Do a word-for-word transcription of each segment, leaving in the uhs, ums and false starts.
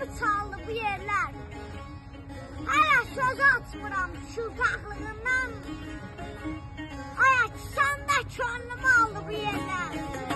Qanımı çaldı bu yerlər. Hələ söz açmıram şıltaqlığından. Ayak sən də könlümü aldı bu yerlər.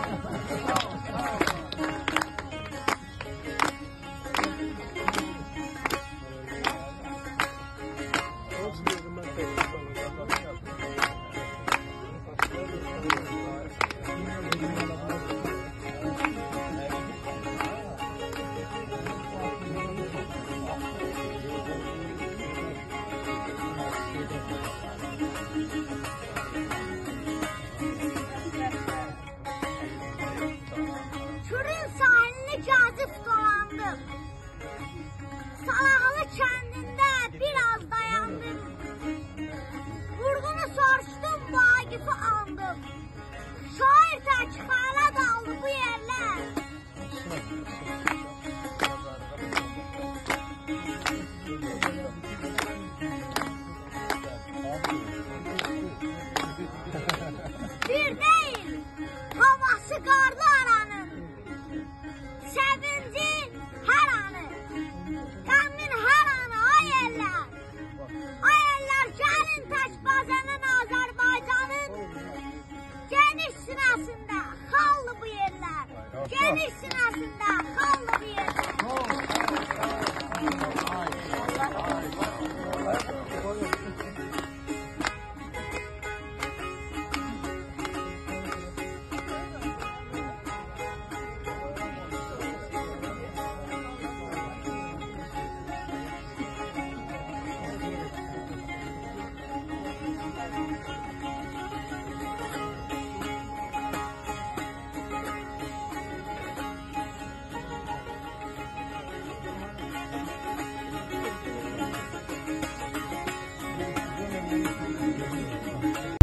Kürün sahilini cazip dolandım. Salağlı kendinde biraz dayandım. Vurgunu soruştum, Vagif'i andım. Şair tek hala daldı bu yerler. Bir değil, havası qarlı aranın. Sevinci her anı, qəmin her anı ay eller. Ay eller gəlin Təşbazənin Azərbaycanın geniş sinəsində xallı bu yerler. Geniş sinəsində xallı bu yerler. Thank you.